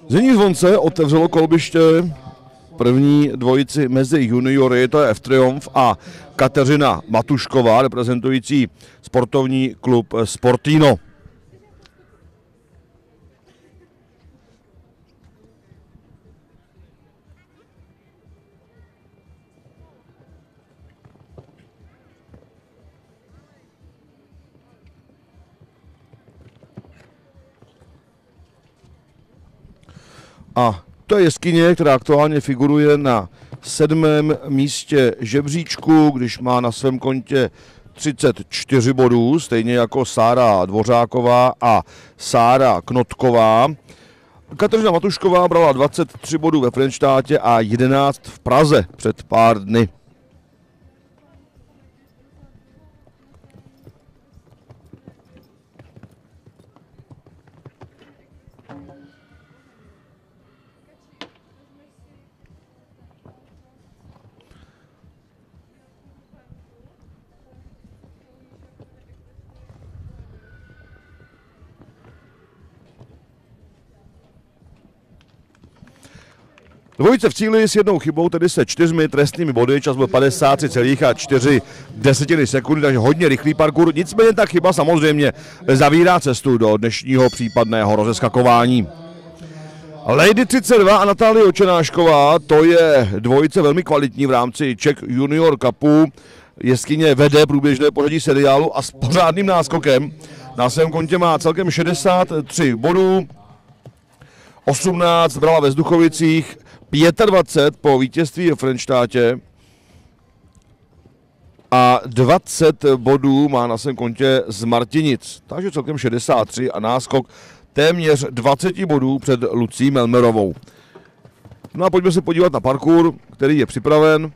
Zimní zvonce otevřelo kolbiště první dvojici mezi juniory, to je F-Triumph a Kateřina Matušková, reprezentující sportovní klub Sportino. A to je jeskyně, která aktuálně figuruje na 7. místě žebříčku, když má na svém kontě 34 bodů, stejně jako Sára Dvořáková a Sára Knotková. Kateřina Matušková brala 23 bodů ve Frenštátě a 11 v Praze před pár dny. Dvojice v cíli s jednou chybou, tedy se 4 trestnými body, čas byl 53,4 sekundy, takže hodně rychlý parkour, nicméně ta chyba samozřejmě zavírá cestu do dnešního případného rozeskakování. Lady 32 a Natálie Očenášková, to je dvojice velmi kvalitní v rámci Czech Junior Cupu, jeskyně vede průběžné pořadí seriálu a s pořádným náskokem. Na svém kontě má celkem 63 bodů, 18 brala ve Vzduchovicích, 25 po vítězství v Frenštátě a 20 bodů má na svém kontě z Martinic, takže celkem 63 a náskok téměř 20 bodů před Lucí Melmerovou. No a pojďme se podívat na parkour, který je připraven.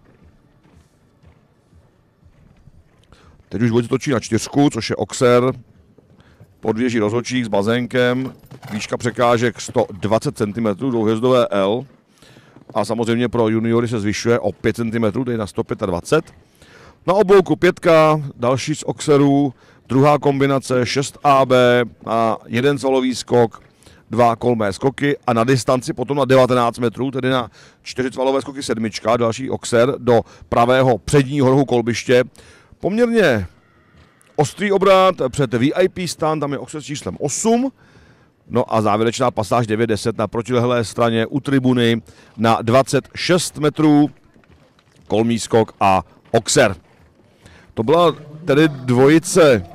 Teď už dvojice točí na 4, což je Oxer, podvěží rozhodčík s bazénkem, výška překážek 120 cm, dvouhvězdové L. A samozřejmě pro juniory se zvyšuje o 5 cm, tedy na 125. Na oblouku 5, další z Oxerů, druhá kombinace 6 AB a jeden svalový skok, 2 kolmé skoky a na distanci potom na 19 metrů, tedy na 4 svalové skoky 7, další Oxer do pravého předního rohu kolbiště. Poměrně ostrý obrat před VIP stand, tam je Oxer s číslem 8. No a závěrečná pasáž 9-10 na protilehlé straně u tribuny na 26 metrů, kolmý skok a Oxer. To byla tedy dvojice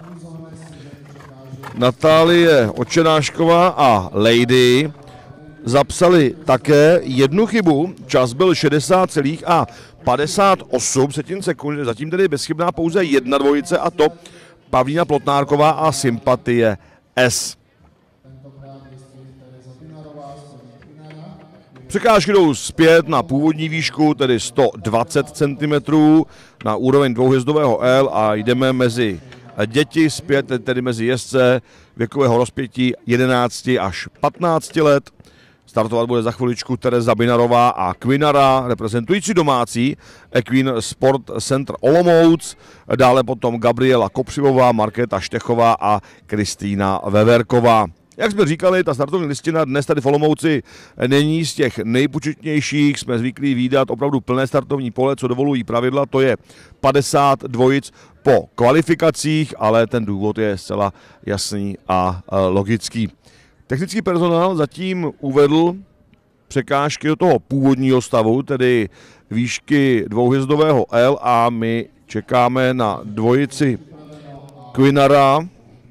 Natálie Očenášková a Lady. Zapsali také jednu chybu, čas byl 60,58 sekundy, zatím tedy bezchybná pouze jedna dvojice a to Pavlína Plotnárková a Sympatie S. Překážky jdou zpět na původní výšku, tedy 120 cm na úroveň dvouhvězdového L a jdeme mezi děti zpět, tedy mezi jezdce věkového rozpětí 11 až 15 let. Startovat bude za chviličku Tereza Binarová a Quinara, reprezentující domácí Equine Sport Center Olomouc. Dále potom Gabriela Kopřivová, Markéta Štechová a Kristýna Veverková. Jak jsme říkali, ta startovní listina dnes tady v Olomouci není z těch nejpočetnějších, jsme zvyklí vídat opravdu plné startovní pole, co dovolují pravidla, to je 50 dvojic po kvalifikacích, ale ten důvod je zcela jasný a logický. Technický personál zatím uvedl překážky do toho původního stavu, tedy výšky dvouhvězdového L a my čekáme na dvojici Quinara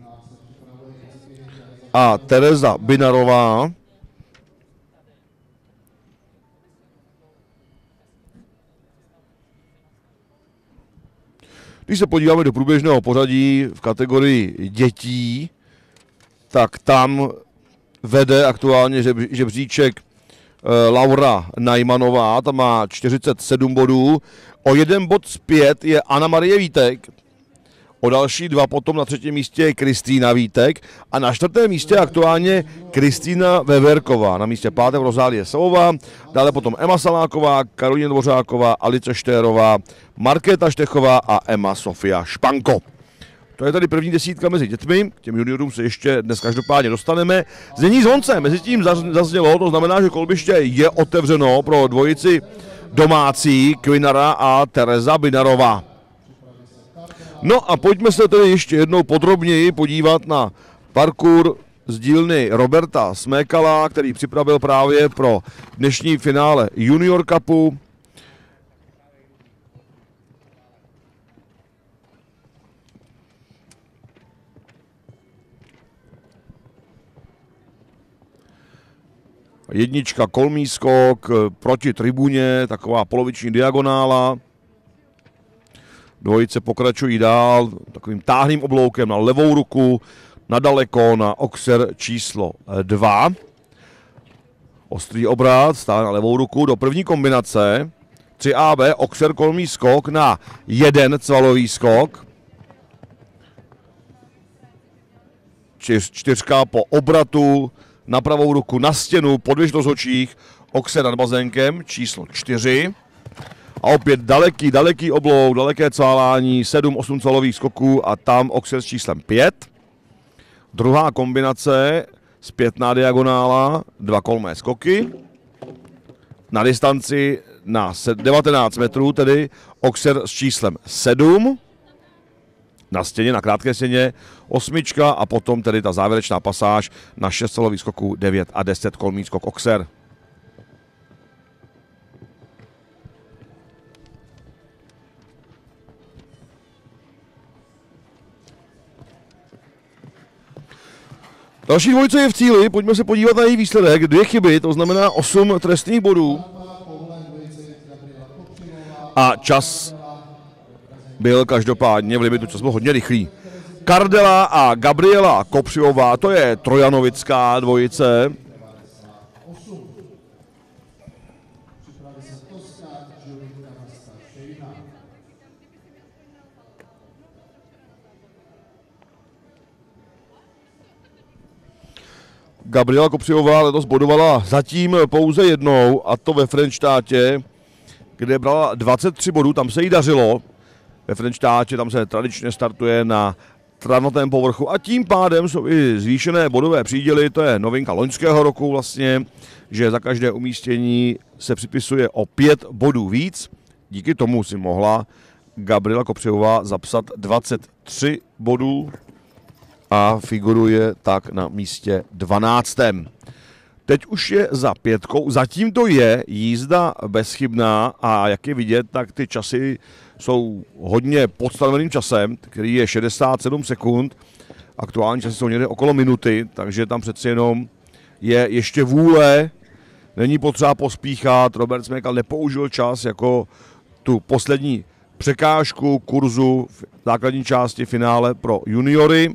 a Tereza Binarová. Když se podíváme do průběžného pořadí v kategorii dětí, tak tam vede aktuálně žebříček Laura Najmanová, ta má 47 bodů. O jeden bod zpět je Anna Marie Vítek. O další 2 potom na 3. místě je Kristýna Vítek a na 4. místě aktuálně Kristýna Veverková. Na místě 5. Rozálie Savová, dále potom Emma Saláková, Karolina Dvořáková, Alice Štérová, Markéta Štechová a Emma Sofia Španko. To je tady první desítka mezi dětmi, k těm juniorům se ještě dnes každopádně dostaneme. Znění zvonce, mezi tím zaznělo, to znamená, že kolbiště je otevřeno pro dvojici domácí Kvinara a Tereza Binarová. No a pojďme se tedy ještě jednou podrobněji podívat na parkour z dílny Roberta Smékala, který připravil právě pro dnešní finále Junior Cupu. Jednička kolmý skok proti tribuně, taková poloviční diagonála. Dvojice pokračují dál takovým táhným obloukem na levou ruku, nadaleko na oxer číslo 2. Ostrý obrat, stále na levou ruku do první kombinace. 3AB, oxer kolmý skok na 1 cvalový skok. Čtyřka po obratu na pravou ruku na stěnu, podvěž do zočích, oxer nad bazénkem číslo 4. A opět daleký oblouk, daleké cválání, 7-8 cvalových skoků a tam oxer s číslem 5. Druhá kombinace, zpětná diagonála, 2 kolmé skoky. Na distanci na 19 metrů, tedy oxer s číslem 7. Na stěně, na krátké stěně 8 a potom tedy ta závěrečná pasáž na 6 cvalových skoků, 9 a 10 kolmý skok oxer. Další dvojice je v cíli, pojďme se podívat na její výsledek. 2 chyby, to znamená 8 trestných bodů. A čas byl každopádně v limitu, čas byl hodně rychlý. Kardela a Gabriela Kopřivová, to je trojanovická dvojice. Gabriela Kopřivová letos bodovala zatím pouze jednou, a to ve Frenštátě, kde brala 23 bodů, tam se jí dařilo. Ve Frenštátě tam se tradičně startuje na travnatém povrchu a tím pádem jsou i zvýšené bodové příděly, to je novinka loňského roku vlastně, že za každé umístění se připisuje o 5 bodů víc. Díky tomu si mohla Gabriela Kopřivová zapsat 23 bodů a figuruje tak na místě 12. Teď už je za 5, zatím to je jízda bezchybná a jak je vidět, tak ty časy jsou hodně pod stanoveným časem, který je 67 sekund. Aktuální časy jsou někde okolo minuty, takže tam přeci jenom je ještě vůle, není potřeba pospíchat. Robert Smékal nepoužil čas jako tu poslední překážku kurzu v základní části finále pro juniory.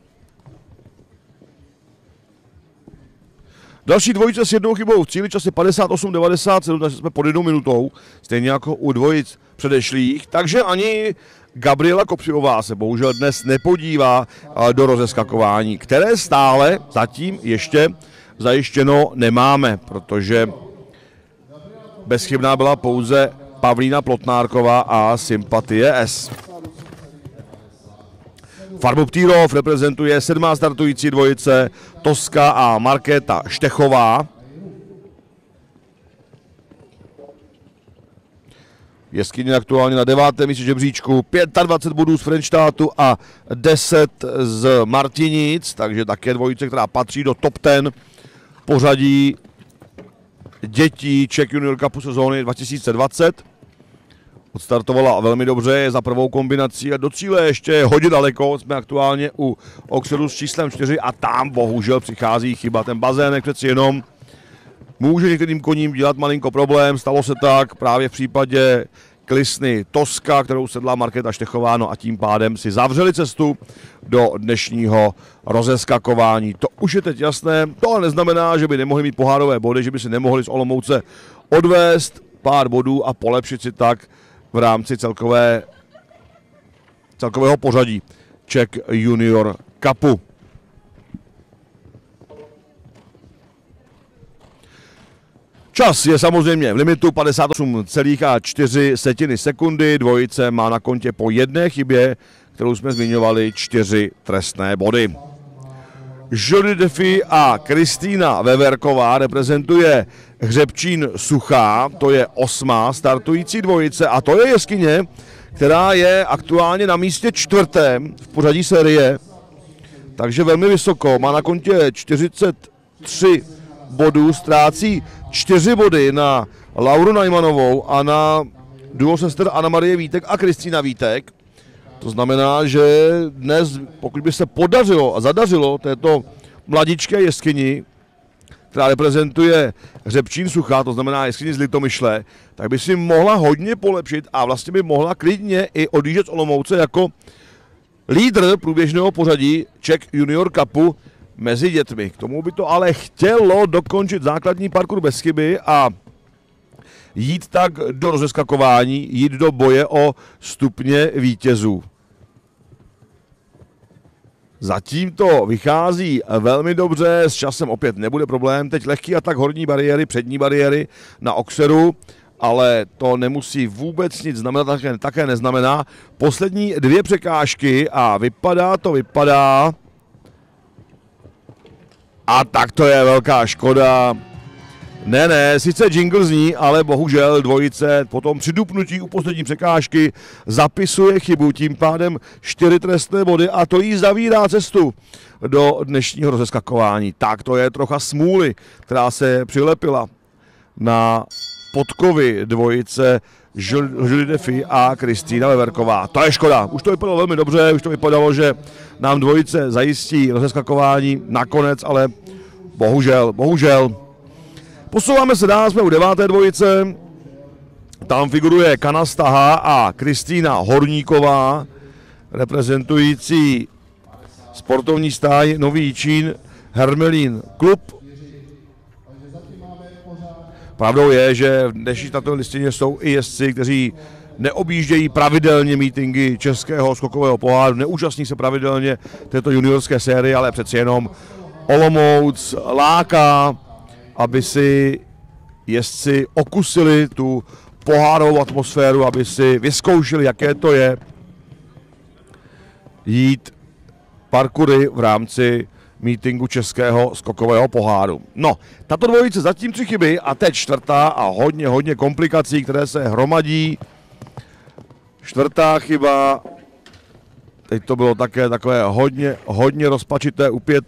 Další dvojice s jednou chybou v cíli, čas je 58-97, takže jsme pod 1 minutou, stejně jako u dvojic předešlých, takže ani Gabriela Kopřivová se bohužel dnes nepodívá do rozeskakování, které stále zatím ještě zajištěno nemáme, protože bezchybná byla pouze Pavlína Plotnárková a Sympatie S. Farbu Ptýrov reprezentuje 7. startující dvojice Toska a Markéta Štechová. Jeskyně aktuálně na 9. místě žebříčku, 25 bodů z Frenštátu a 10 z Martinic, takže také dvojice, která patří do top 10 pořadí dětí Czech Junior Cupu sezóny 2020. Odstartovala velmi dobře, je za prvou kombinací a do cíle ještě hodně daleko. Jsme aktuálně u oxeru s číslem 4 a tam bohužel přichází chyba. Ten bazének přeci jenom může některým koním dělat malinko problém. Stalo se tak právě v případě Klisny Toska, kterou sedla Markéta Štechová, no a tím pádem si zavřeli cestu do dnešního rozeskakování. To už je teď jasné, to ale neznamená, že by nemohli mít pohárové body, že by si nemohli z Olomouce odvést pár bodů a polepšit si tak v rámci celkového pořadí Czech Junior Cupu. Čas je samozřejmě v limitu 58,4 sekundy, dvojice má na kontě po jedné chybě, kterou jsme zmiňovali, 4 trestné body. Julie Defy a Kristýna Veverková reprezentuje Hřebčín Suchá, to je 8. startující dvojice a to je jeskyně, která je aktuálně na místě 4. v pořadí série, takže velmi vysoko, má na kontě 43 bodů, ztrácí 4 body na Lauru Najmanovou a na duo sester Anna Marie Vítek a Kristýna Vítek. To znamená, že dnes, pokud by se podařilo a zadařilo této mladičké jeskyni, která reprezentuje Hřebčín Suchá, to znamená jeskyni z Litomyšle, tak by si mohla hodně polepšit a vlastně by mohla klidně i odjíždět z Olomouce jako lídr průběžného pořadí Czech Junior Cupu mezi dětmi. K tomu by to ale chtělo dokončit základní parkour bez chyby a jít tak do rozeskakování, jít do boje o stupně vítězů. Zatím to vychází velmi dobře, s časem opět nebude problém. Teď lehký atak horní bariéry, přední bariéry na Oxeru, ale to nemusí vůbec nic znamenat, také neznamená. Poslední 2 překážky a vypadá. A tak to je velká škoda. Ne, sice jingle zní, ale bohužel dvojice potom při dupnutí u poslední překážky zapisuje chybu, tím pádem 4 trestné body a to jí zavírá cestu do dnešního rozeskakování. Tak to je trocha smůly, která se přilepila na podkovy dvojice Julie Defy a Kristýna Veverková. To je škoda, už to vypadalo velmi dobře, už to vypadalo, že nám dvojice zajistí rozeskakování nakonec, ale bohužel. Posouváme se dál, jsme u 9. dvojice, tam figuruje Kana Staha a Kristýna Horníková, reprezentující sportovní stáj Nový Jičín Hermelín klub. Pravdou je, že v dnešní startové listině jsou i jezdci, kteří neobjíždějí pravidelně mítinky Českého skokového poháru, neúčastní se pravidelně této juniorské série, ale přeci jenom Olomouc láká, aby si jezdci okusili tu pohárovou atmosféru, aby si vyzkoušeli, jaké to je jít parkoury v rámci mítinku Českého skokového poháru. No, tato dvojice zatím 3 chyby a teď 4. a hodně komplikací, které se hromadí. 4. chyba, teď to bylo také takové hodně rozpačité u 5.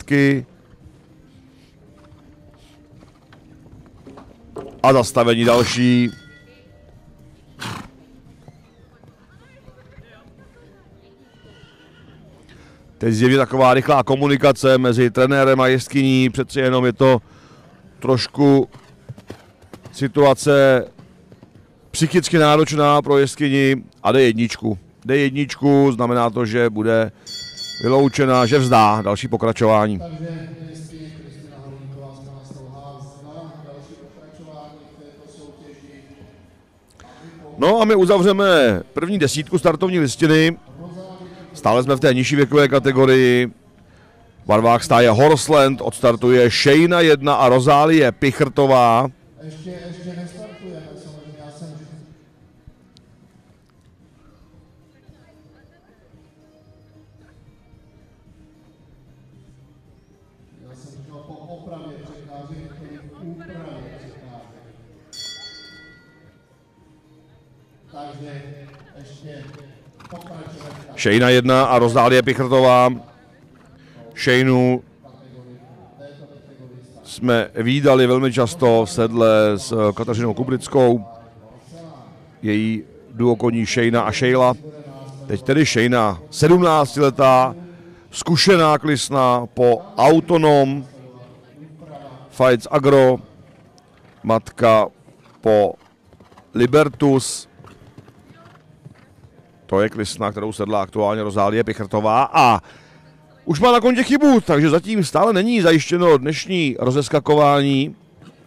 A zastavení další. Teď zjevně taková rychlá komunikace mezi trenérem a jeskyní, přeci jenom je to trošku situace psychicky náročná pro jeskyni a jde jedničku, znamená to, že bude vyloučena, že vzdá další pokračování. No a my uzavřeme první 10 startovní listiny. Stále jsme v té nižší věkové kategorii. V barvách stáje Horseland odstartuje Shayna 1 a Rozálie Pichrtová. Ještě nestartujeme, samozřejmě, já jsem říkal po opravě překážek, úpravě překážek. Takže ještě pokračujeme. Shayna 1 a Rozálie Pichrtová. Shaynu jsme vídali velmi často v sedle s Kateřinou Kubrickou. Její duo koní Shayna a Shayla. Teď tedy Shayna, 17letá, zkušená klisna po Autonom, Fights Agro, matka po Libertus. To je klisna, kterou sedla aktuálně Rozálie Pichrtová a už má na kontě chybu, takže zatím stále není zajištěno dnešní rozeskakování.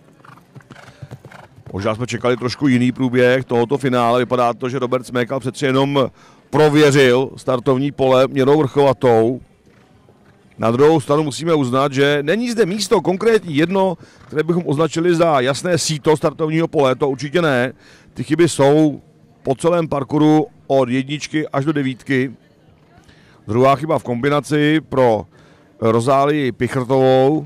Možná jsme čekali trošku jiný průběh tohoto finále. Vypadá to, že Robert Smekal přeci jenom prověřil startovní pole měrou vrchovatou. Na druhou stranu musíme uznat, že není zde místo konkrétní jedno, které bychom označili za jasné síto startovního pole, to určitě ne. Ty chyby jsou po celém parkouru od 1 až do 9. Druhá chyba v kombinaci pro Rozálii Pichrtovou.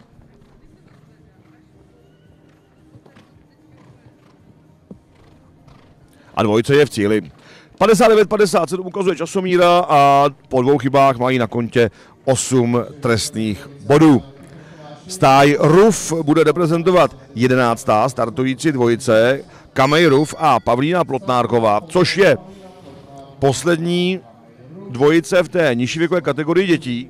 A dvojice je v cíli. 59-57 ukazuje časomíra a po dvou chybách mají na kontě 8 trestných bodů. Stáj Ruf bude reprezentovat 11. startující dvojice Kamej Ruf a Pavlína Plotnárková, což je poslední dvojice v té nižší věkové kategorii dětí.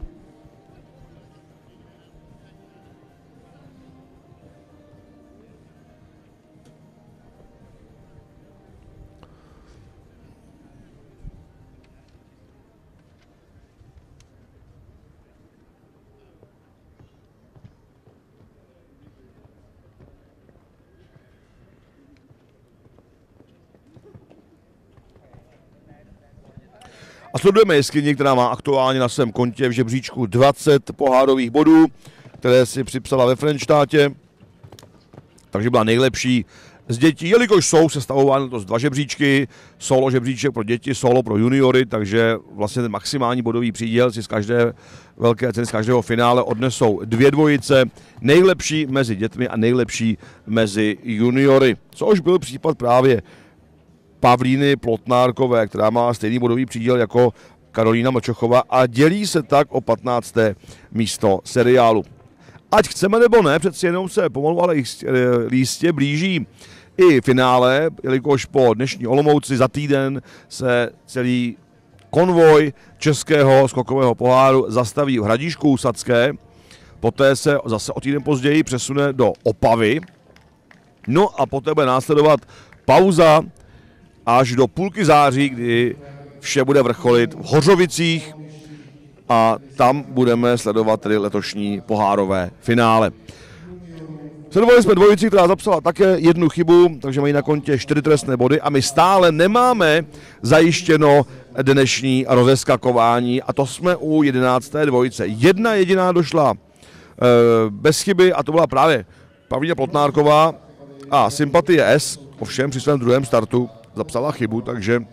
A sledujeme jeskyni, která má aktuálně na svém kontě v žebříčku 20 pohárových bodů, které si připsala ve Frenštátě. Takže byla nejlepší z dětí, jelikož jsou sestavovány to z 2 žebříčky, solo žebříček pro děti, solo pro juniory, takže vlastně ten maximální bodový příděl si z každé velké ceny, z každého finále odnesou 2 dvojice, nejlepší mezi dětmi a nejlepší mezi juniory, což byl případ právě Pavlíny Plotnárkové, která má stejný bodový příděl jako Karolína Mlčochová a dělí se tak o 15. místo seriálu. Ať chceme nebo ne, přeci jenom se pomalu, ale jistě blíží i finále, jelikož po dnešní Olomouci za týden se celý konvoj českého skokového poháru zastaví v Hradíšku Úsadské, poté se zase o týden později přesune do Opavy, no a poté bude následovat pauza až do půlky září, kdy vše bude vrcholit v Hořovicích a tam budeme sledovat tedy letošní pohárové finále. Sledovali jsme dvojici, která zapsala také 1 chybu, takže mají na kontě 4 trestné body a my stále nemáme zajištěno dnešní rozeskakování a to jsme u 11. dvojice. Jedna jediná došla bez chyby a to byla právě Pavlína Plotnárková a Sympatie S, ovšem při svém druhém startu zapsala chybu, takže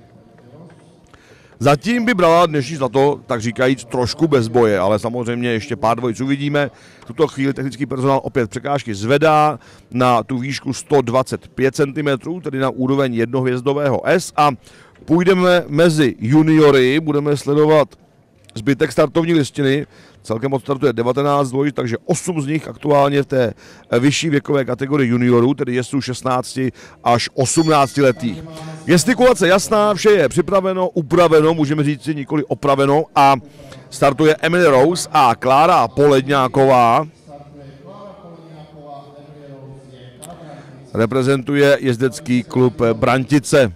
zatím by brala dnešní zlato, tak říkajíc, trošku bez boje, ale samozřejmě ještě pár dvojic uvidíme. V tuto chvíli technický personál opět překážky zvedá na tu výšku 125 cm, tedy na úroveň jednohvězdového S a půjdeme mezi juniory, budeme sledovat zbytek startovní listiny. Celkem odstartuje 19 dvojic, takže 8 z nich aktuálně v té vyšší věkové kategorii juniorů, tedy jezdců 16 až 18 letých. Gestikulace jasná, vše je připraveno, upraveno, můžeme říct si nikoli opraveno a startuje Emily Rose a Klára Poledňáková. Reprezentuje jezdecký klub Brantice.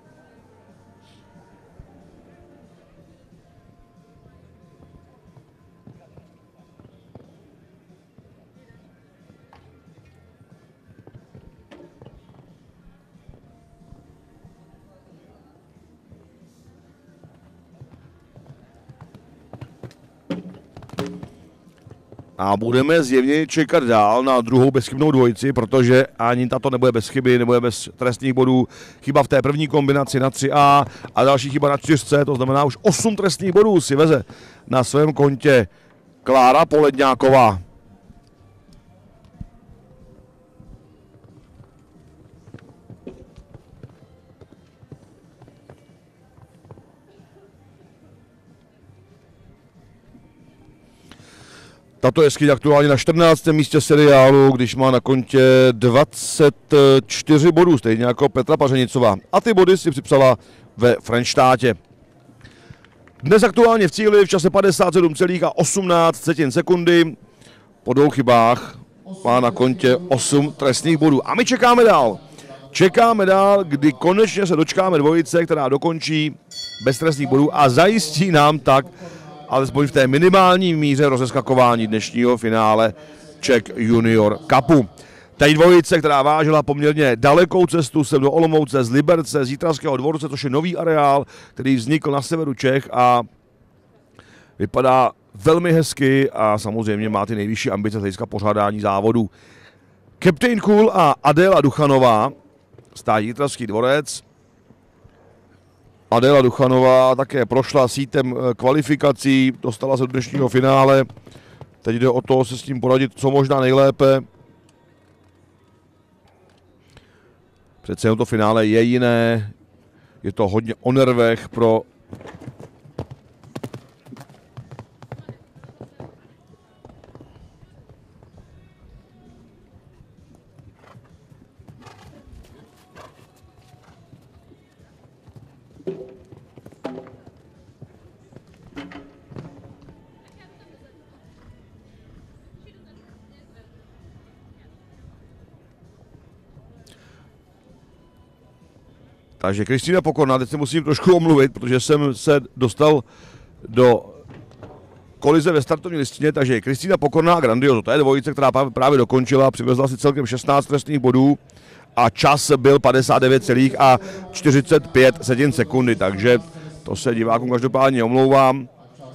A budeme zjevně čekat dál na druhou bezchybnou dvojici, protože ani tato nebude bez chyby, nebude bez trestných bodů. Chyba v té první kombinaci na 3A a další chyba na 4C, to znamená už 8 trestných bodů si veze na svém kontě Klára Poledňáková. Tato jeskyně aktuálně na 14. místě seriálu, když má na kontě 24 bodů, stejně jako Petra Pařenicová. A ty body si připsala ve Frenštátě. Dnes aktuálně v cíli v čase 57,18 sekundy. Po 2 chybách má na kontě 8 trestných bodů. A my čekáme dál. Čekáme dál, kdy konečně se dočkáme dvojice, která dokončí bez trestných bodů a zajistí nám tak alespoň v té minimální míře rozeskakování dnešního finále Czech Junior Cupu. Tady dvojice, která vážila poměrně dalekou cestu sem do Olomouce, z Liberce, z Jitravského Dvorce, což je nový areál, který vznikl na severu Čech a vypadá velmi hezky a samozřejmě má ty nejvyšší ambice z hlediska pořádání závodů. Captain Cool a Adéla Duchanová, stáj Jitravský Dvorec. Adéla Duchanová také prošla sítem kvalifikací, dostala se do dnešního finále. Teď jde o to se s tím poradit co možná nejlépe. Přece jenom to finále je jiné. Je to hodně o nervech pro Takže Kristýna Pokorná, teď se musím trošku omluvit, protože jsem se dostal do kolize ve startovní listině, takže Kristýna Pokorná a Grandioso, to je dvojice, která právě dokončila, přivezla si celkem 16 trestných bodů a čas byl 59,45 sekundy, takže to se divákům každopádně omlouvám.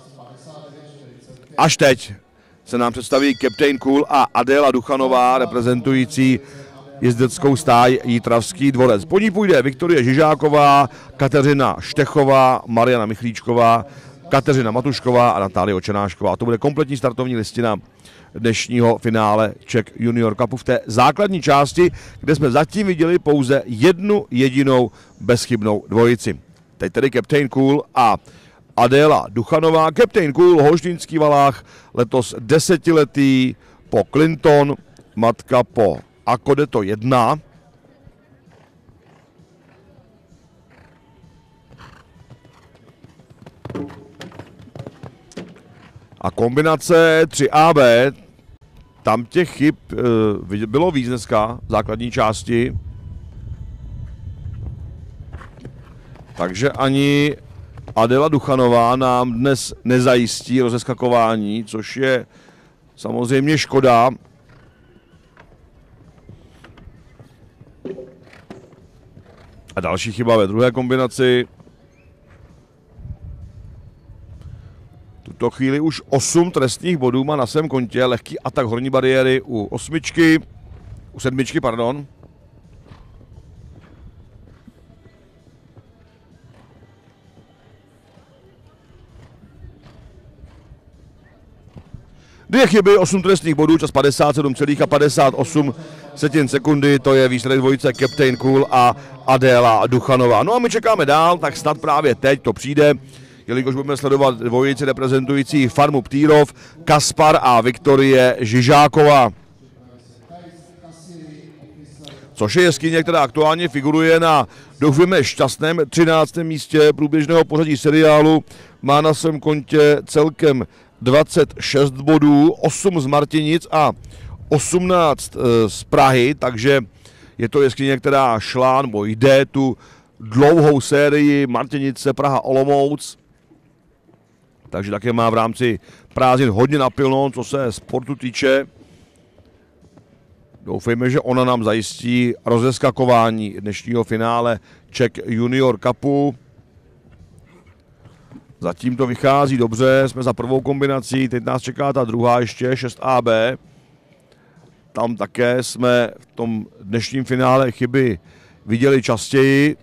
Až teď se nám představí Captain Cool a Adéla Duchanová, reprezentující jezdeckou stáj Jitravský dvorec. Po ní půjde Viktorie Žižáková, Kateřina Štechová, Mariana Michlíčková, Kateřina Matušková a Natálie Očenášková. To bude kompletní startovní listina dnešního finále Czech Junior Cupu v té základní části, kde jsme zatím viděli pouze jednu jedinou bezchybnou dvojici. Teď tedy Captain Cool a Adéla Duchanová. Captain Cool, holštýnský valách, letos 10letý po Clinton, matka po Akodeto 1. A kombinace 3AB, tam těch chyb bylo víc dneska v základní části. Takže ani Adéla Duchanová nám dnes nezajistí rozeskakování, což je samozřejmě škoda. A další chyba ve druhé kombinaci. Tuto chvíli už 8 trestných bodů má na svém kontě, lehký atak horní bariéry u sedmičky, pardon. Dvě chyby, 8 trestných bodů, čas 57,58 sekundy, to je výsledek dvojice Captain Cool a Adéla Duchanová. No a my čekáme dál, tak snad právě teď to přijde, jelikož budeme sledovat dvojici reprezentující farmu Ptýrov, Kaspar a Viktorie Žižáková. Což je jeskyně, která aktuálně figuruje na, doufujeme, šťastném 13. místě průběžného pořadí seriálu. Má na svém kontě celkem 26 bodů, 8 z Martinic a 18 z Prahy, takže je to jeskyně, která šla, nebo jde tu dlouhou sérii Martinice, Praha, Olomouc. Takže také má v rámci prázdnin hodně napilno, co se sportu týče. Doufejme, že ona nám zajistí rozeskakování dnešního finále Czech Junior Cupu. Zatím to vychází dobře, jsme za prvou kombinací, teď nás čeká ta druhá ještě, 6AB. Tam také jsme v tom dnešním finále chyby viděli častěji.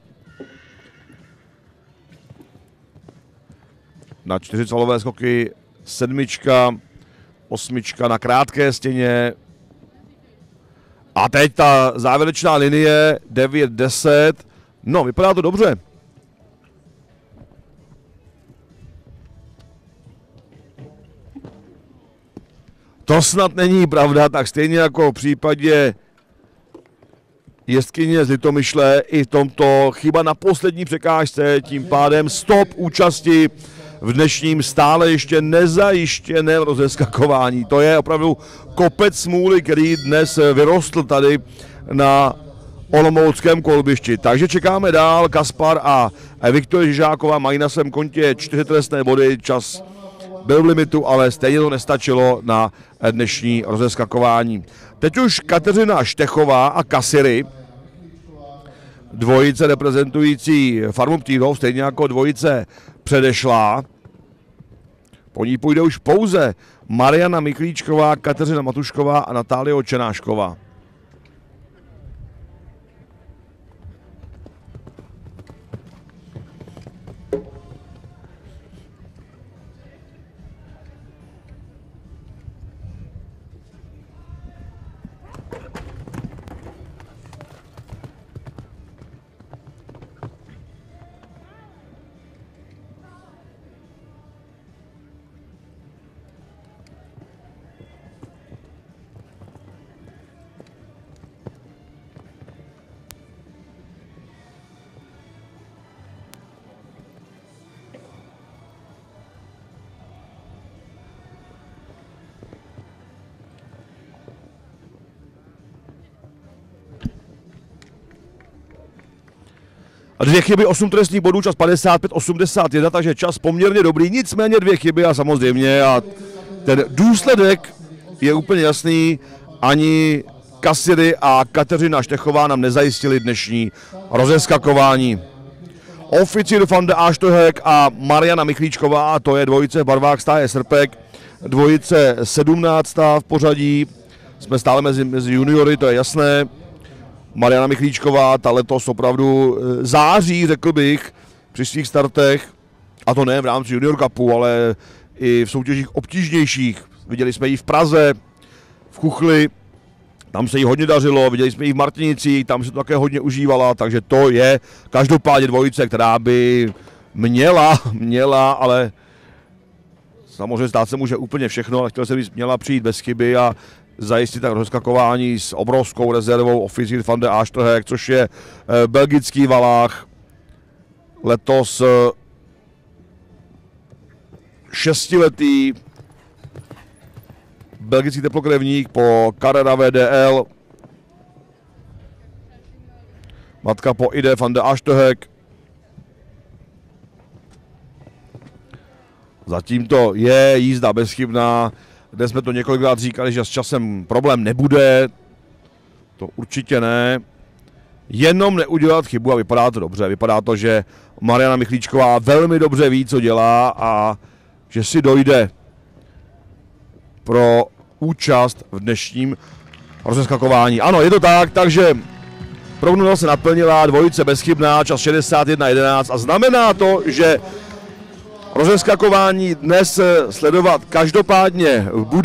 Na 4colové skoky 7, 8 na krátké stěně. A teď ta závěrečná linie 9, 10. No, vypadá to dobře. To snad není pravda, tak stejně jako v případě jezdkyně z Litomyšle, i v tomto chyba na poslední překážce, tím pádem stop účasti v dnešním stále ještě nezajištěném rozeskakování. To je opravdu kopec smůly, který dnes vyrostl tady na olomouckém kolbišti. Takže čekáme dál, Kaspar a Viktorie Žižáková mají na svém kontě 4 trestné body, čas byl v limitu, ale stejně to nestačilo na dnešní rozeskakování. Teď už Kateřina Štechová a Kasiry, dvojice reprezentující farmu Ptýrov, stejně jako dvojice předešlá. Po ní půjde už pouze Mariana Michlíčková, Kateřina Matušková a Natálie Očenášková. 2 chyby, 8 trestných bodů, čas 55-81, takže čas poměrně dobrý, nicméně 2 chyby a samozřejmě a ten důsledek je úplně jasný, ani Cassidy a Kateřina Štechová nám nezajistili dnešní rozeskakování. Oficír van de Astohek a Mariana Michlíčková, to je dvojice v barvách stáje Srpek, dvojice 17. v pořadí, jsme stále mezi juniory, to je jasné. Mariana Michlíčková, ta letos opravdu září, řekl bych, při svých startech, a to ne v rámci Junior Cupu, ale i v soutěžích obtížnějších. Viděli jsme ji v Praze, v Chuchli, tam se jí hodně dařilo, viděli jsme ji v Martinicích, tam se to také hodně užívala, takže to je každopádně dvojice, která by měla, ale samozřejmě stát se může úplně všechno, ale chtěl jsem říct, měla přijít bez chyby a zajistit tak rozskakování s obrovskou rezervou Oficír van de Astohek, což je belgický valách, letos 6letý belgický teplokrevník po Carrera VDL. Matka po Ide van de Astohek. Zatím to je jízda bezchybná. Dnes jsme to několikrát říkali, že s časem problém nebude. To určitě ne. Jenom neudělat chybu a vypadá to dobře. Vypadá to, že Mariana Michlíčková velmi dobře ví, co dělá a že si dojde pro účast v dnešním rozeskakování. Ano, je to tak, takže prognóza se naplnila, dvojice bezchybná, čas 61:11 a znamená to, že rozeskakování dnes sledovat každopádně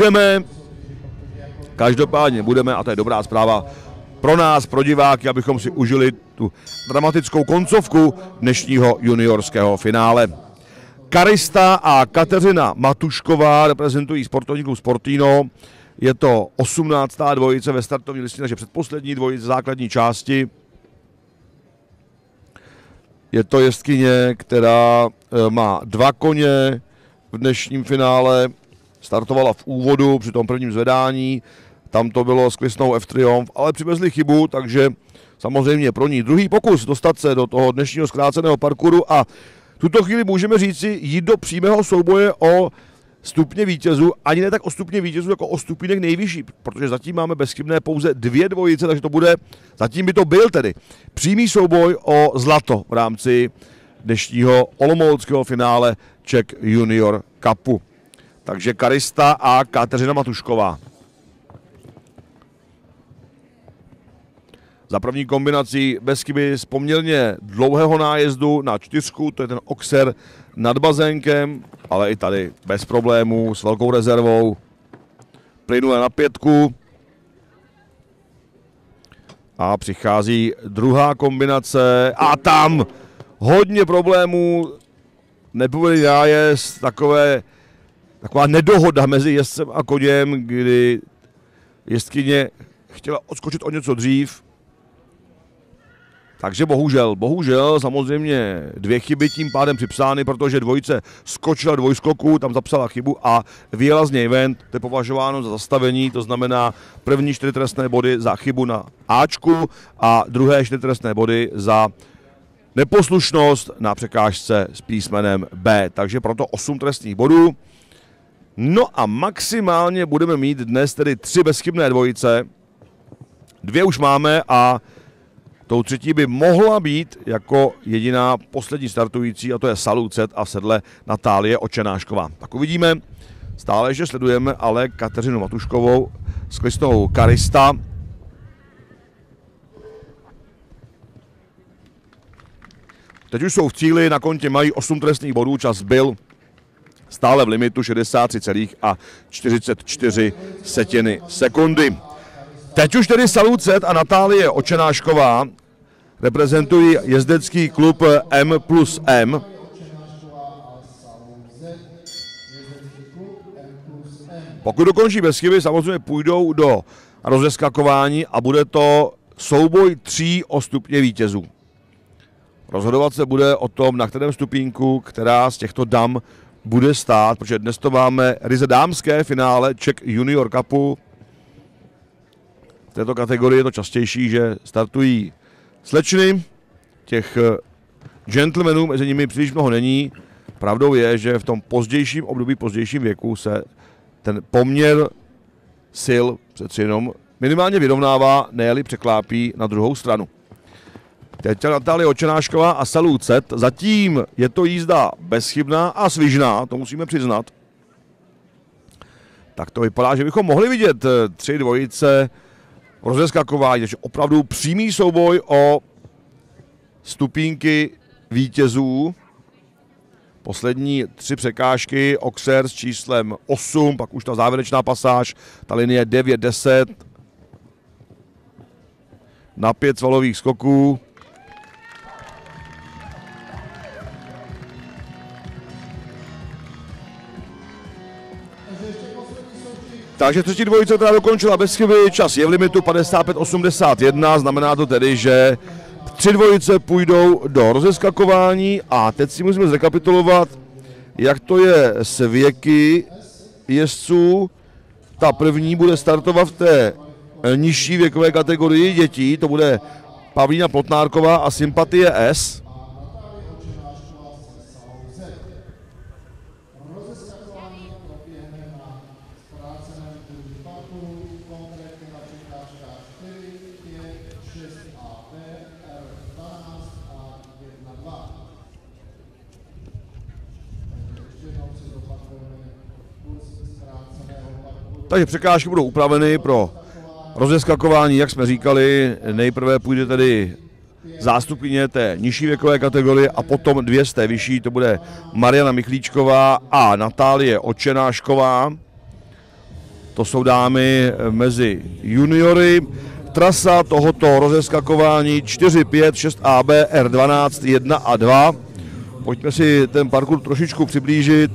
budeme a to je dobrá zpráva pro nás, pro diváky, abychom si užili tu dramatickou koncovku dnešního juniorského finále. Karista a Kateřina Matušková reprezentují sportovní klub Sportino. Je to 18. dvojice ve startovní listině, takže předposlední dvojice základní části. Je to jezdkyně, která má 2 koně v dnešním finále. Startovala v úvodu při tom prvním zvedání. Tam to bylo s Klisnou F-Triumph, ale přivezli chybu, takže samozřejmě pro ní druhý pokus dostat se do toho dnešního zkráceného parkouru a v tuto chvíli můžeme říci jít do přímého souboje o stupně vítězů, ani ne tak o stupně vítězů, jako o stupínek nejvyšší, protože zatím máme bezchybné pouze 2 dvojice, takže to bude, zatím by to byl tedy přímý souboj o zlato v rámci dnešního olomouckého finále Czech Junior Cupu. Takže Karista a Kateřina Matušková. Za první kombinací bez chyby z poměrně dlouhého nájezdu na 4, to je ten Oxer nad bazénkem, ale i tady bez problémů, s velkou rezervou. Plynule na 5. A přichází druhá kombinace a tam hodně problémů, nepovedený nájezd, taková nedohoda mezi jezdcem a koněm, kdy jezdkyně chtěla odskočit o něco dřív. Takže bohužel samozřejmě 2 chyby tím pádem připsány, protože dvojice skočila dvojskoku, tam zapsala chybu a vyjela z něj ven. To je považováno za zastavení, to znamená první 4 trestné body za chybu na Ačku a druhé 4 trestné body za neposlušnost na překážce s písmenem B. Takže proto 8 trestných bodů. No a maximálně budeme mít dnes tedy 3 bezchybné dvojice. 2 už máme a tou třetí by mohla být jako jediná poslední startující, a to je Salucet a v sedle Natálie Očenášková. Tak uvidíme, stále ještě sledujeme ale Kateřinu Matuškovou s Klistou Karista. Teď už jsou v cíli, na kontě mají 8 trestných bodů, čas byl stále v limitu 63,44 sekundy. Teď už tedy Salucet a Natálie Očenášková reprezentují jezdecký klub M+M. Pokud dokončí bez chyby, samozřejmě půjdou do rozeskakování a bude to souboj 3 o stupně vítězů. Rozhodovat se bude o tom, na kterém stupínku, která z těchto dam bude stát, protože dnes to máme ryze dámské finále Czech Junior Cupu. V této kategorii je to častější, že startují slečny, těch gentlemanů mezi nimi příliš mnoho není. Pravdou je, že v tom pozdějším období, pozdějším věku se ten poměr sil přeci jenom minimálně vyrovnává, ne-li překlápí na druhou stranu. Teď Natálie Očenášková a Salou Cet. Zatím je to jízda bezchybná a svižná, to musíme přiznat. Tak to vypadá, že bychom mohli vidět 3 dvojice rozeskakování, takže opravdu přímý souboj o stupínky vítězů. Poslední 3 překážky, Auxerre s číslem 8, pak už ta závěrečná pasáž, ta linie 9-10 na 5 svalových skoků. Takže třetí dvojice, která dokončila bez chyby, čas je v limitu 55:81, znamená to tedy, že 3 dvojice půjdou do rozeskakování a teď si musíme zrekapitulovat, jak to je s věky jezdců. Ta první bude startovat v té nižší věkové kategorii dětí, to bude Pavlína Plotnárková a Sympatie S. Takže překážky budou upraveny pro rozeskakování, jak jsme říkali. Nejprve půjde tedy zástupkyně té nižší věkové kategorie a potom 2 z té vyšší, to bude Mariana Michlíčková a Natálie Očenášková. To jsou dámy mezi juniory. Trasa tohoto rozeskakování 4, 5, 6 AB, R12, 1 a 2. Pojďme si ten parkour trošičku přiblížit.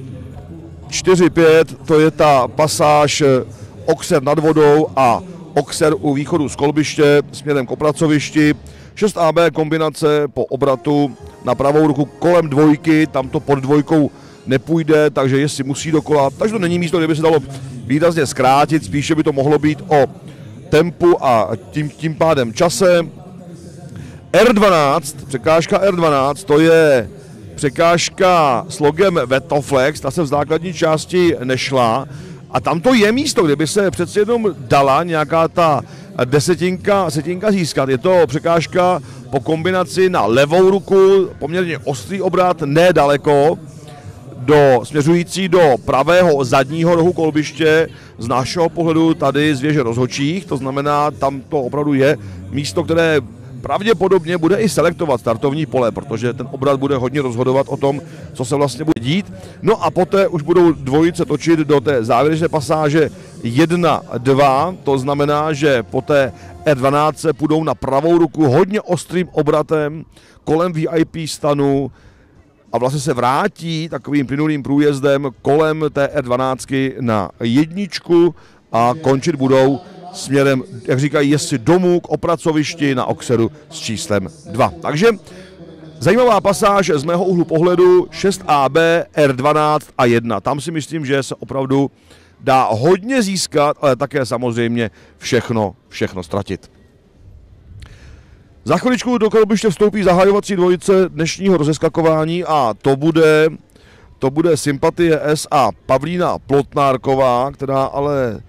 4-5, to je ta pasáž Auxerre nad vodou a Auxerre u východu z kolbiště směrem k pracovišti. 6AB kombinace po obratu na pravou ruku kolem dvojky, tam to pod dvojkou nepůjde, takže jestli musí dokola, takže to není místo, kde by se dalo výrazně zkrátit, spíše by to mohlo být o tempu a tím pádem čase. R12, překážka R12, to je překážka s logem Vetoflex, ta se v základní části nešla a tam to je místo, kde by se přeci jenom dala nějaká ta setinka získat. Je to překážka po kombinaci na levou ruku, poměrně ostrý obrat, nedaleko, směřující do pravého zadního rohu kolbiště, z našeho pohledu tady z věže rozhodčích, to znamená, tam to opravdu je místo, které pravděpodobně bude i selektovat startovní pole, protože ten obrat bude hodně rozhodovat o tom, co se vlastně bude dít. No a poté už budou dvojice točit do té závěrečné pasáže 1-2, to znamená, že po té R12 půjdou na pravou ruku hodně ostrým obratem kolem VIP stanu a vlastně se vrátí takovým plynulým průjezdem kolem té R12 na 1 a končit budou směrem, jak říkají jezdci, domů k opracovišti na Auxerru s číslem 2. Takže zajímavá pasáž z mého úhlu pohledu 6AB, R12 a 1. Tam si myslím, že se opravdu dá hodně získat, ale také samozřejmě všechno ztratit. Za chviličku do kolbiště vstoupí zahajovací dvojice dnešního rozeskakování a to bude Sympatie S a Pavlína Plotnárková, která ale,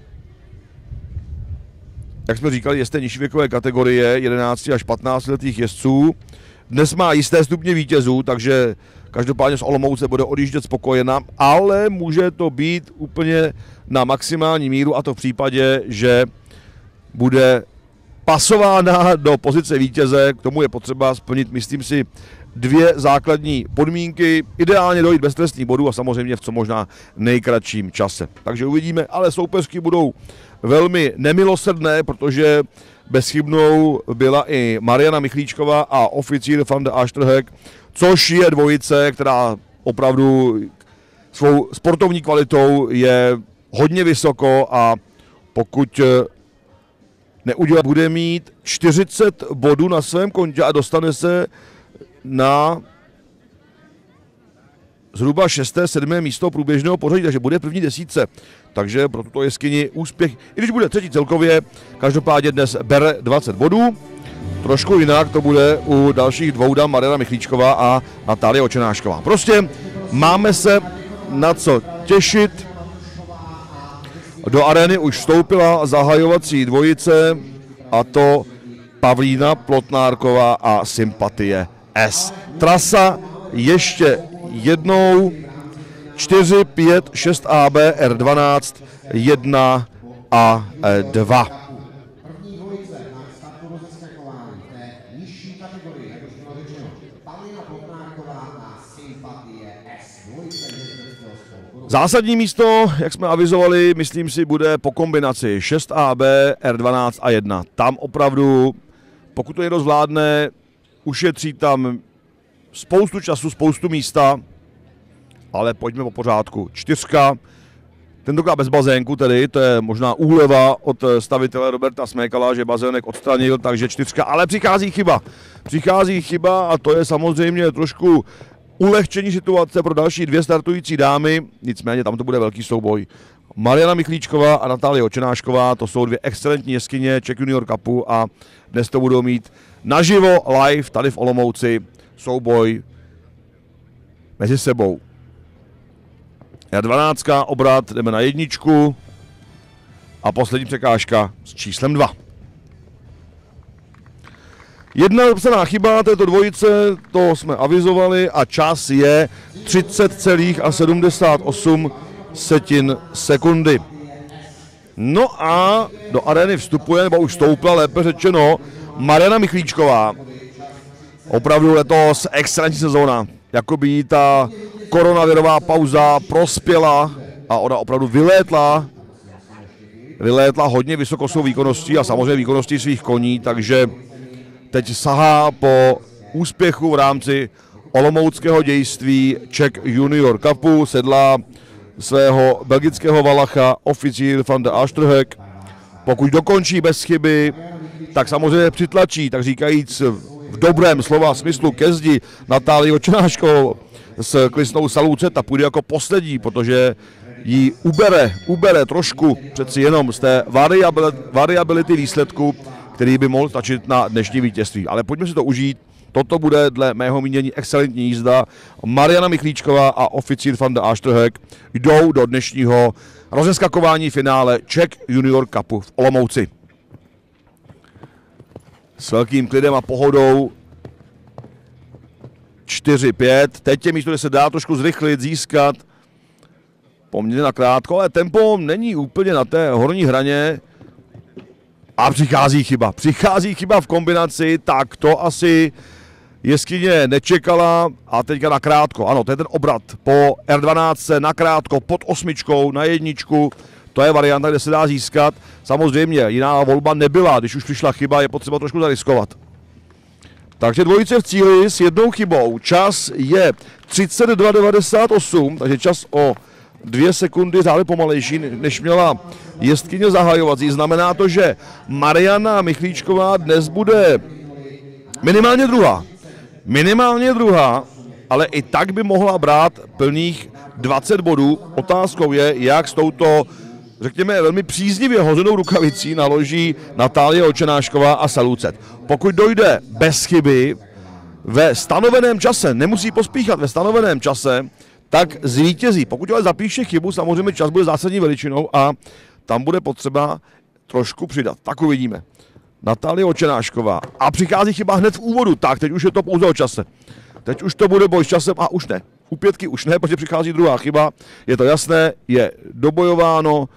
jak jsme říkali, je z té nižší věkové kategorie 11 až 15 letých jezdců. Dnes má jisté stupně vítězů, takže každopádně z Olomouce bude odjíždět spokojena, ale může to být úplně na maximální míru a to v případě, že bude pasována do pozice vítěze. K tomu je potřeba splnit, myslím si, 2 základní podmínky, ideálně dojít bez trestných bodů a samozřejmě v co možná nejkratším čase. Takže uvidíme, ale soupeřky budou velmi nemilosrdné, protože bezchybnou byla i Mariana Michlíčková a Oficír van de Achterhek, což je dvojice, která opravdu svou sportovní kvalitou je hodně vysoko a pokud neudělá, bude mít 40 bodů na svém kontě a dostane se na zhruba 6. 7. místo průběžného pořadí, takže bude první desítce. Takže pro tuto jeskyni úspěch, i když bude třetí celkově, každopádně dnes bere 20 bodů. trošku jinak to bude u dalších dvou dam, Mariana Michlíčková a Natálie Očenášková. Prostě máme se na co těšit. Do arény už vstoupila zahajovací dvojice, a to Pavlína Plotnárková a Sympatie S. Trasa ještě jednou 4, 5, 6 AB, R12, 1 a 2. První dvojice na startu rozeskakování v té nižší kategorii, jak už bylo řečeno, Pavlína Plotnárková a Sympatie S. Dvojice jezdeckého spolku. Zásadní místo, jak jsme avizovali, myslím si, bude po kombinaci 6 AB, R12 a 1. Tam opravdu, pokud to někdo zvládne, ušetří tam spoustu času, spoustu místa, ale pojďme po pořádku. 4, tentokrát bez bazénku tedy, to je možná úleva od stavitele Roberta Smékala, že bazének odstranil, takže 4, ale přichází chyba. Přichází chyba a to je samozřejmě trošku ulehčení situace pro další dvě startující dámy, nicméně tam to bude velký souboj. Mariana Michlíčková a Natálie Očenášková, to jsou dvě excelentní jeskyně Czech Junior Cupu a dnes to budou mít naživo, live, tady v Olomouci, souboj mezi sebou. R12, obrat, jdeme na 1 a poslední překážka s číslem 2. Jedna zapsaná chyba této dvojice, to jsme avizovali a čas je 30,78 sekundy. No a do arény vstupuje, nebo už vstoupila, lépe řečeno, Mariana Michlíčková. Opravdu letos excelentní sezóna. Jakoby jí ta koronavirová pauza prospěla a ona opravdu vylétla hodně vysoko svou výkonností a samozřejmě výkonností svých koní, takže teď sahá po úspěchu v rámci olomouckého dějství Czech Junior Cupu, sedla svého belgického valacha Officier van der Achterhoek. Pokud dokončí bez chyby, tak samozřejmě přitlačí, tak říkajíc v dobrém slova smyslu ke zdi Natálii Očenáškovou s klisnou Salucet a půjde jako poslední, protože jí ubere trošku přeci jenom z té variability výsledku, který by mohl stačit na dnešní vítězství. Ale pojďme si to užít. Toto bude dle mého mínění excelentní jízda. Mariana Michlíčková a Officier van der Achterhoek jdou do dnešního rozeskakování finále Czech Junior Cupu v Olomouci. S velkým klidem a pohodou 4-5. Teď je místo, kde se dá trošku zrychlit, získat poměrně nakrátko, ale tempo není úplně na té horní hraně. A přichází chyba. Přichází chyba v kombinaci, tak to asi jeskyně nečekala a teďka nakrátko. Ano, to je ten obrat po R12 nakrátko pod 8 na 1. To je varianta, kde se dá získat. Samozřejmě jiná volba nebyla, když už přišla chyba, je potřeba trošku zariskovat. Takže dvojice v cíli s jednou chybou. Čas je 32,98, takže čas o 2 sekundy řádně pomalejší, než měla jestkyně zahajovací. Znamená to, že Mariana Michlíčková dnes bude minimálně druhá, ale i tak by mohla brát plných 20 bodů. Otázkou je, jak s touto, řekněme, velmi příznivě hozenou rukavicí naloží Natálie Očenášková a Salucet. Pokud dojde bez chyby ve stanoveném čase, nemusí pospíchat ve stanoveném čase, tak zvítězí. Pokud ale zapíše chybu, samozřejmě čas bude zásadní veličinou a tam bude potřeba trošku přidat. Tak uvidíme. Natálie Očenášková. A přichází chyba hned v úvodu. Tak, teď už je to pouze o čase. Teď už to bude boj s časem a už ne. U 5 už ne, protože přichází druhá chyba. Je to jasné, je dobojováno.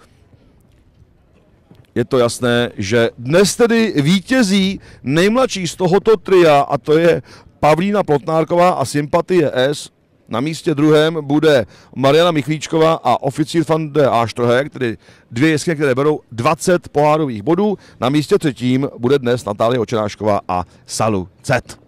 Je to jasné, že dnes tedy vítězí nejmladší z tohoto tria a to je Pavlína Plotnárková a Sympatie S. Na místě druhém bude Mariana Michlíčková a Officier van der Achterhoek, tedy dvě jeskyně, které berou 20 pohárových bodů. Na místě třetím bude dnes Natálie Očenášková a Salucet.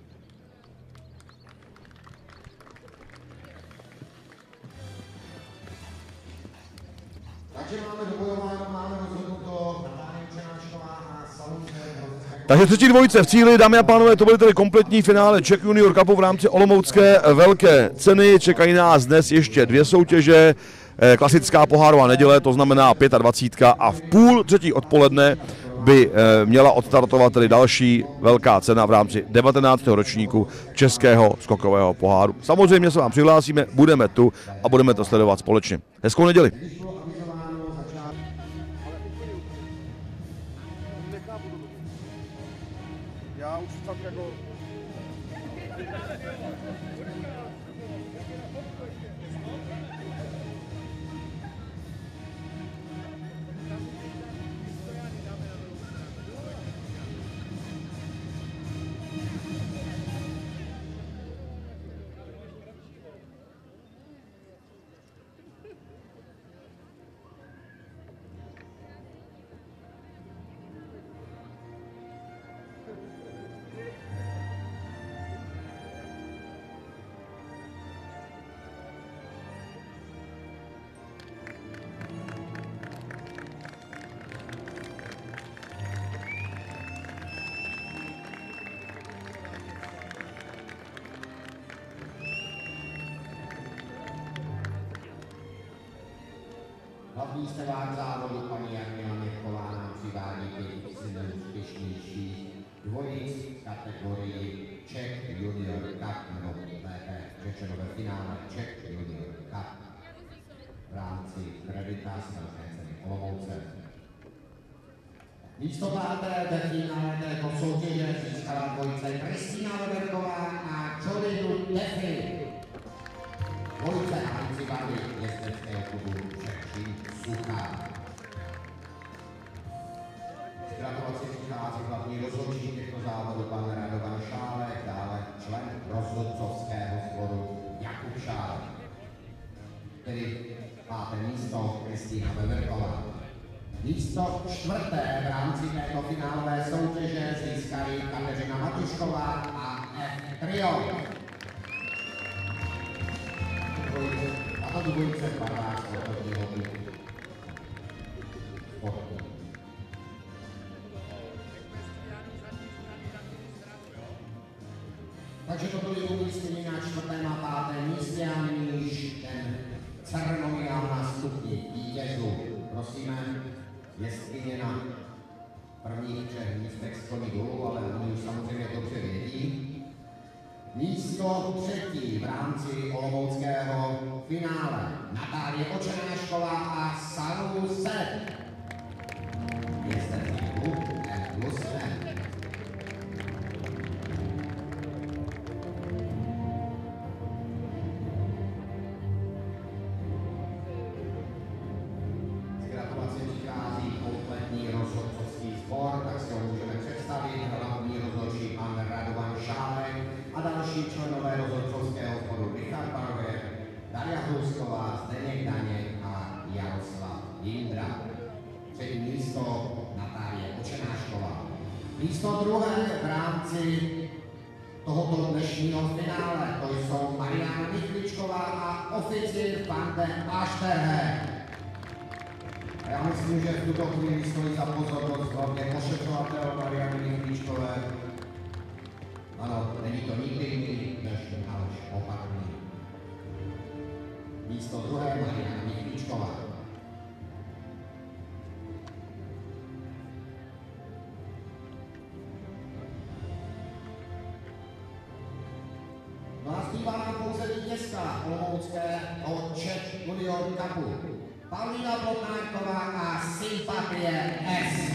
Takže třetí dvojice v cíli, dámy a pánové, to byly tedy kompletní finále Czech Junior Cupu v rámci olomoucké velké ceny. Čekají nás dnes ještě 2 soutěže, klasická pohárová neděle, to znamená 25. a v 2:30 odpoledne by měla odstartovat tedy další velká cena v rámci 19. ročníku Českého skokového poháru. Samozřejmě se vám přihlásíme, budeme tu a budeme to sledovat společně. Hezkou neděli. Já už fakt jako... Hlavní stevák závodu paní Jarmila Měrková nám přivádí 5000 nejúspěšnějších dvojic v kategorii Czech Junior Cup, nebo lépe řečeno ve finále Czech Junior Cup v rámci Creditas velké ceny Olomouce. Místo páté ve finále této soutěže získala dvojice Kristýna Weberková a Jolinu Tefy. Dvojice hájci barvy jezdeckého klubu Ševčín Suchá. S gratulací přichází hlavní rozhodčí těchto závodů pan Radovan Šálek, dále člen rozhodcovského sboru Jakub Šálek. Tedy páté místo Kristýna Weberková. Místo čtvrté v rámci této finálové soutěže získali Kateřina Matušková a F. Trio. Tato dvojice padá z sportovního klubu. Takže to byly umístění na čtvrtém a pátém místě a nyní již ten ceremoniál na stupni vítězů. Prosíme jezdkyně na prvních 3 místech sklony dolů, ale oni už samozřejmě dobře vědí. Místo třetí v rámci olomouckého finále Natálie Očenášková a Saru Set. Jezdecký klub N+N. S gratulací přichází kompletní rozhodcovský sbor, tak si ho můžeme představit. Hlavní rozhodčí pan Radovan Šálek a další členové rozhodcovského sboru Richard Barber, Daria Hlusková, Zdeněk Daněk a Jaroslav Jindra. Třetí místo Natálie Očenášková. Místo druhé v rámci tohoto dnešního finále, to jsou Mariana Michličková a oficír van den Ašterhe. A já myslím, že v tuto chvíli stojí za pozornost hlavně pošetřovatel Mariany Michličkové. Ano, není to nikdy jiný než Aleš Opatrný. Místo druhé Mariana Michličková. No a zbývá nám pouze vítězka olomouckého Czech Junior Cupu. Paulína Plotnárková a Sympatie S.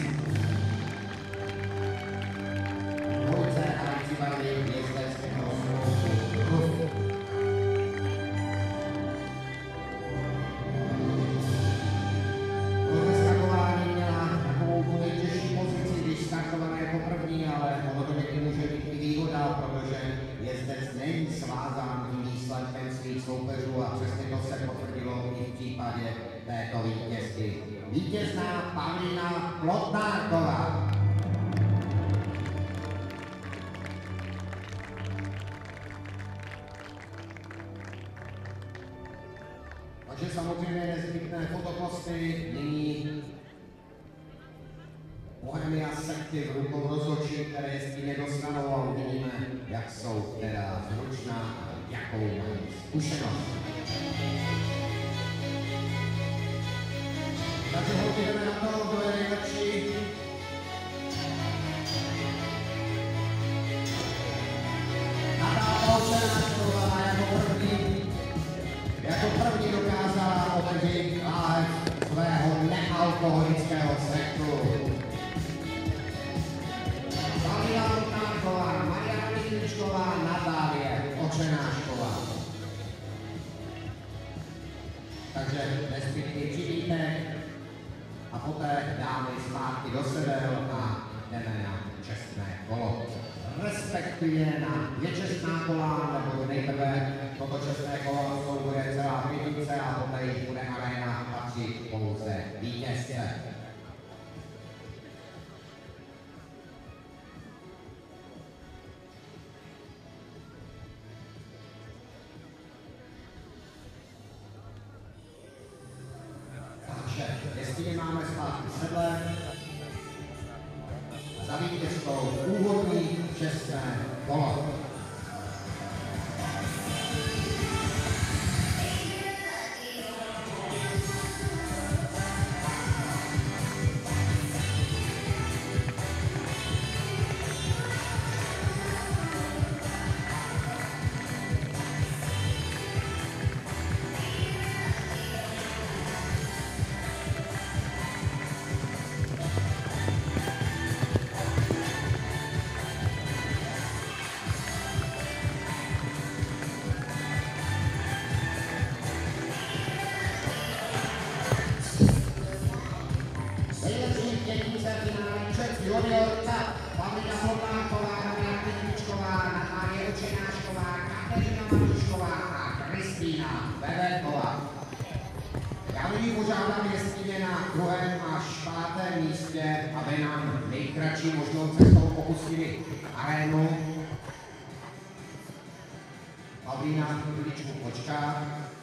Dvojice hájci barvy jezdeckého klubu. Pro vyskakování měla takovou tu nejtěžší pozici, když startovala jako první, ale ono to někdy může být i výhoda, protože jezdec není svázán tím výsledkem svých soupeřů a přesně to se potvrdilo i v případě této vítězky. Vítězná Paulína Plotnárková. Takže samozřejmě nezbytné fotoposty, nyní Bohemia sekty v rukou rozhodčí, které s tím nedostanou a uvidíme, jak jsou teda zručná a jakou mají zkušenost. Takže holky, jdeme na to, kdo je nejlepší. Bohnického sektu. Pavlína Vltánková, Mariana Lidličková, Natálie Očenášková. Takže nezbytný přivítek a poté dáme zpátky do sedel a jdeme na čestné kolo. Respektive na dvě čestná kola, nebo nejprve toto čestné kolo bude celá pětice a poté již bude aréna patřit pouze vítězce. Takže, jestli máme zpátky sedle, za vítězkou úvodní čestné kolo. Juniorka, Pavlína Vltánková, Mariana Lidličková, Natálie Očenášková, Kateřina Matušková a Kristýna Bebenková. Já nyní požádám jeskyně na druhém až pátém místě, aby nám nejkratší možnou cestou opustili arénu. Pavlína chviličku počká.